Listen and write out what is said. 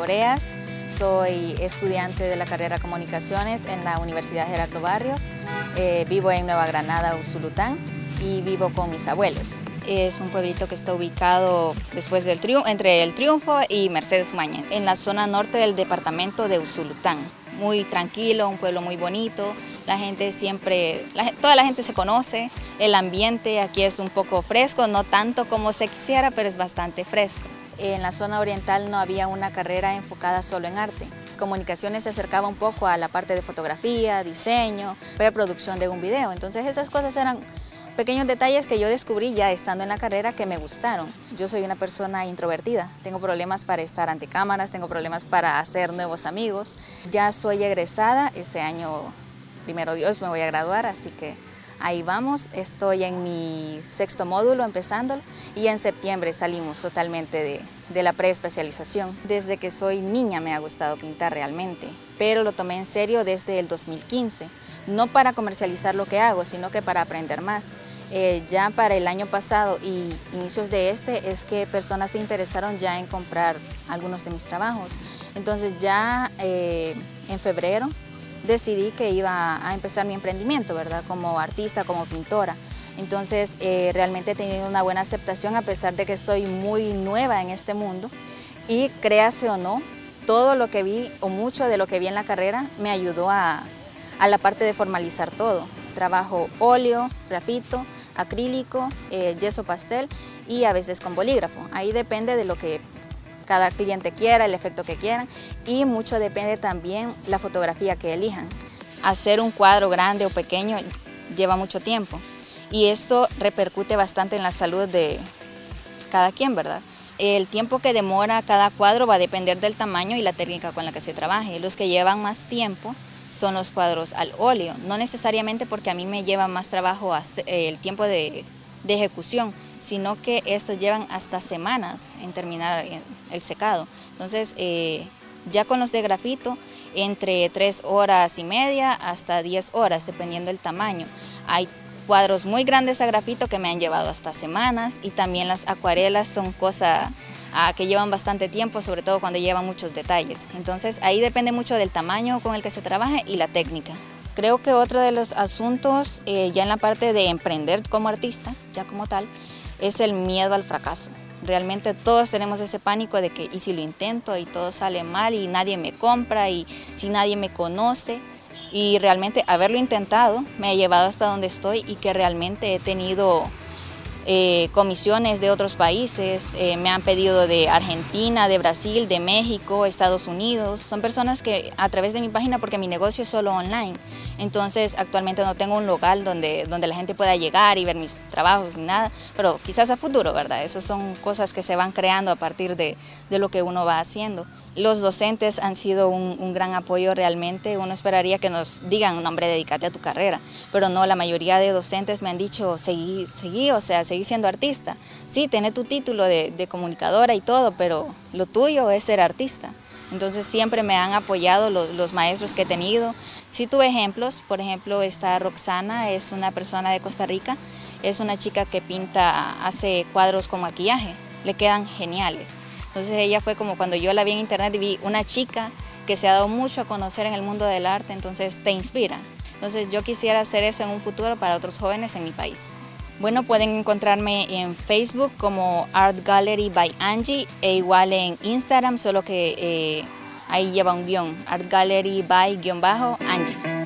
Oreas, soy estudiante de la carrera Comunicaciones en la Universidad Gerardo Barrios, vivo en Nueva Granada, Usulután, y vivo con mis abuelos. Es un pueblito que está ubicado después del entre El Triunfo y Mercedes Mañez, en la zona norte del departamento de Usulután. Muy tranquilo, un pueblo muy bonito, la gente toda la gente se conoce, el ambiente aquí es un poco fresco, no tanto como se quisiera, pero es bastante fresco. En la zona oriental no había una carrera enfocada solo en arte. Comunicaciones se acercaba un poco a la parte de fotografía, diseño, preproducción de un video, entonces esas cosas eran pequeños detalles que yo descubrí ya estando en la carrera que me gustaron. Yo soy una persona introvertida, tengo problemas para estar ante cámaras, tengo problemas para hacer nuevos amigos. Ya soy egresada, este año, primero Dios, me voy a graduar, así que ahí vamos. Estoy en mi 6º módulo empezándolo y en septiembre salimos totalmente de la preespecialización. Desde que soy niña me ha gustado pintar realmente, pero lo tomé en serio desde el 2015. No para comercializar lo que hago, sino que para aprender más. Ya para el año pasado y inicios de es que personas se interesaron ya en comprar algunos de mis trabajos. Entonces ya en febrero decidí que iba a empezar mi emprendimiento, ¿verdad? Como artista, como pintora. Entonces realmente he tenido una buena aceptación a pesar de que soy muy nueva en este mundo y créase o no, todo lo que vi o mucho de lo que vi en la carrera me ayudó a la parte de formalizar todo. Trabajo óleo, grafito, acrílico, yeso pastel y a veces con bolígrafo. Ahí depende de lo que cada cliente quiera, el efecto que quieran y mucho depende también la fotografía que elijan. Hacer un cuadro grande o pequeño lleva mucho tiempo y esto repercute bastante en la salud de cada quien, ¿verdad? El tiempo que demora cada cuadro va a depender del tamaño y la técnica con la que se trabaje. Los que llevan más tiempo son los cuadros al óleo, no necesariamente porque a mí me lleva más trabajo el tiempo de ejecución, sino que estos llevan hasta semanas en terminar el secado. Entonces, ya con los de grafito, entre 3 horas y media hasta 10 horas, dependiendo del tamaño. Hay cuadros muy grandes a grafito que me han llevado hasta semanas y también las acuarelas son cosas que llevan bastante tiempo, sobre todo cuando llevan muchos detalles. Entonces ahí depende mucho del tamaño con el que se trabaje y la técnica. Creo que otro de los asuntos ya en la parte de emprender como artista, ya como tal, es el miedo al fracaso. Realmente todos tenemos ese pánico de que y si lo intento y todo sale mal y nadie me compra y si nadie me conoce. Y realmente haberlo intentado me ha llevado hasta donde estoy y que realmente he tenido comisiones de otros países, me han pedido de Argentina, de Brasil, de México, Estados Unidos. Son personas que a través de mi página, porque mi negocio es solo online, entonces actualmente no tengo un local donde la gente pueda llegar y ver mis trabajos ni nada, pero quizás a futuro, ¿verdad? Esas son cosas que se van creando a partir de lo que uno va haciendo. Los docentes han sido un gran apoyo realmente. Uno esperaría que nos digan, no, hombre, dedícate a tu carrera, pero no, la mayoría de docentes me han dicho, seguí, o sea, seguí siendo artista. Sí, tenés tu título de comunicadora y todo, pero lo tuyo es ser artista. Entonces siempre me han apoyado los maestros que he tenido. Sí tuve ejemplos, por ejemplo, esta Roxana es una persona de Costa Rica, es una chica que pinta, hace cuadros con maquillaje, le quedan geniales. Entonces ella fue como cuando yo la vi en internet y vi una chica que se ha dado mucho a conocer en el mundo del arte, entonces te inspira. Entonces yo quisiera hacer eso en un futuro para otros jóvenes en mi país. Bueno, pueden encontrarme en Facebook como Art Gallery by Angie e igual en Instagram, solo que ahí lleva un guión, Art Gallery by _Angie.